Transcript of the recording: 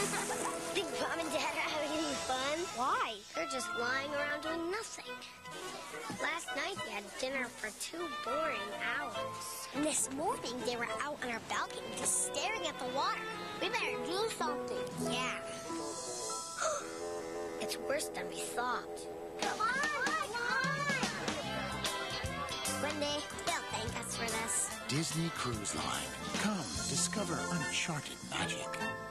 Big Mom and Dad are having any fun? Why? They're just lying around doing nothing. Last night they had dinner for 2 boring hours. And this morning they were out on our balcony just staring at the water. We better do something. Yeah. It's worse than we thought. Come on! One day, they'll thank us for this. Disney Cruise Line. Come discover uncharted magic.